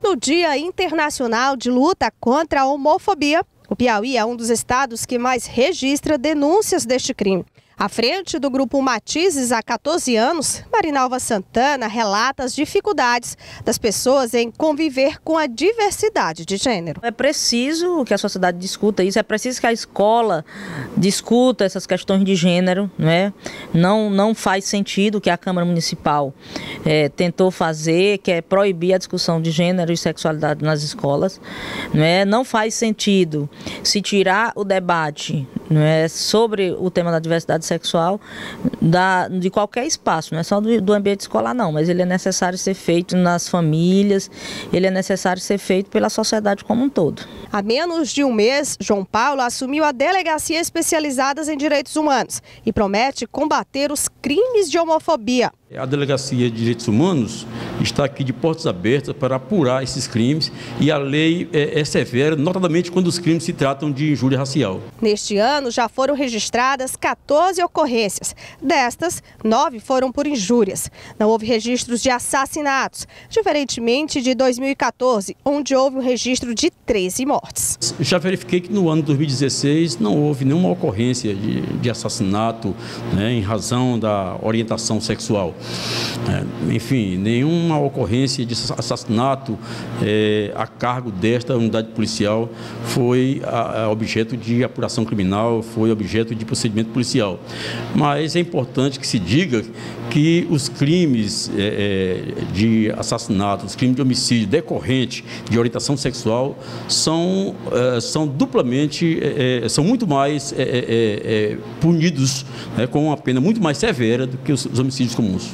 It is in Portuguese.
No Dia Internacional de Luta contra a Homofobia, o Piauí é um dos estados que mais registra denúncias deste crime. À frente do grupo Matizes há 14 anos, Marinalva Santana relata as dificuldades das pessoas em conviver com a diversidade de gênero. É preciso que a sociedade discuta isso, é preciso que a escola discuta essas questões de gênero, né? Não faz sentido o que a Câmara Municipal tentou fazer, que é proibir a discussão de gênero e sexualidade nas escolas. Não faz sentido se tirar o debate sobre o tema da diversidade sexual de qualquer espaço, não é só do ambiente escolar não, mas ele é necessário ser feito nas famílias, ele é necessário ser feito pela sociedade como um todo. Há menos de um mês, João Paulo assumiu a Delegacia Especializada em Direitos Humanos e promete combater os crimes de homofobia. A Delegacia de Direitos Humanos está aqui de portas abertas para apurar esses crimes e a lei é severa, notadamente quando os crimes se tratam de injúria racial. Neste ano já foram registradas 14 ocorrências. Destas, 9 foram por injúrias. Não houve registros de assassinatos, diferentemente de 2014, onde houve um registro de 13 mortes. Já verifiquei que no ano de 2016 não houve nenhuma ocorrência de assassinato, em razão da orientação sexual. Enfim, nenhuma ocorrência de assassinato a cargo desta unidade policial foi objeto de apuração criminal, foi objeto de procedimento policial. Mas é importante que se diga que os crimes de assassinato, os crimes de homicídio decorrente de orientação sexual são duplamente, são muito mais punidos com uma pena muito mais severa do que os homicídios comuns.